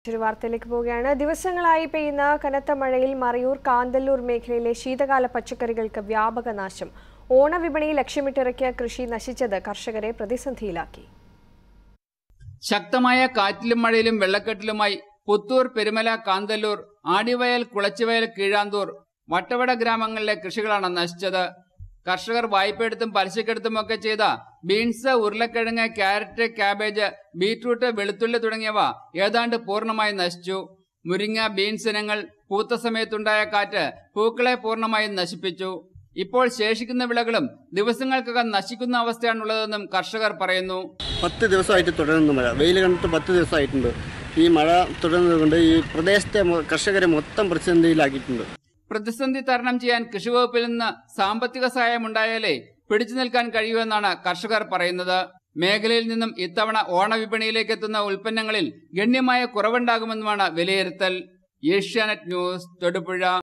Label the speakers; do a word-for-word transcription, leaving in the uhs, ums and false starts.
Speaker 1: ഒരു വാർത്തയിലേക്ക് പോവുകയാണ്. ദിവസങ്ങളായി പെയ്യുന്ന കനത്ത മഴയിൽ മറയൂർ കാന്തല്ലൂർ മേഖലയിലെ ശീതകാല പച്ചക്കറികൾക്ക് വ്യാപക നാശം. ഓണവിപണി ലക്ഷ്യമിട്ടിറക്കിയ കൃഷി നശിച്ചത് കർഷകരെ പ്രതിസന്ധിയിലാക്കി.
Speaker 2: ശക്തമായ കാറ്റിലും മഴയിലും വെള്ളക്കെട്ടിലുമായി പുത്തൂർ, പെരുമല, കാന്തല്ലൂർ, ആടിവയൽ, കുളച്ചുവയൽ, കീഴാന്തൂർ, വട്ടവട ഗ്രാമങ്ങളിലെ കൃഷികളാണ് നശിച്ചത്. കർഷകർ വായ്പയെടുത്തും പലിശക്കെടുത്തുമൊക്കെ ചെയ്ത ബീൻസ്, ഉരുളക്കിഴങ്ങ്, ക്യാരറ്റ്, ക്യാബേജ്, ബീറ്റ്റൂട്ട്, വെളുത്തുള്ളി തുടങ്ങിയവ ഏതാണ്ട് പൂർണ്ണമായി നശിച്ചു. മുരിങ്ങ, ബീൻസ് ഇനങ്ങൾ പൂത്ത സമയത്തുണ്ടായ കാറ്റ് പൂക്കളെ പൂർണ്ണമായും നശിപ്പിച്ചു. ഇപ്പോൾ ശേഷിക്കുന്ന വിളകളും ദിവസങ്ങൾക്കകം നശിക്കുന്ന അവസ്ഥയാണുള്ളതെന്നും കർഷകർ പറയുന്നു.
Speaker 3: പത്ത് ദിവസമായിട്ട് തുടരുന്നു മഴ. വെയിൽ കണ്ടിട്ട് പത്ത് ദിവസമായിട്ടുണ്ട്. ഈ മഴ തുടരുന്നതുകൊണ്ട് ഈ പ്രദേശത്തെ കർഷകരെ മൊത്തം പ്രതിസന്ധിയിലാക്കിയിട്ടുണ്ട്.
Speaker 2: പ്രതിസന്ധി തരണം ചെയ്യാൻ കൃഷിവകുപ്പിൽ നിന്ന് സാമ്പത്തിക സഹായം ഉണ്ടായാലേ പിടിച്ചു നിൽക്കാൻ കഴിയുമെന്നാണ് കർഷകർ പറയുന്നത്. മേഖലയിൽ നിന്നും ഇത്തവണ ഓണവിപണിയിലേക്ക് എത്തുന്ന ഉൽപ്പന്നങ്ങളിൽ ഗണ്യമായ കുറവുണ്ടാകുമെന്നുമാണ് വിലയിരുത്തൽ. ഏഷ്യാനെറ്റ് ന്യൂസ്, തൊടുപുഴ.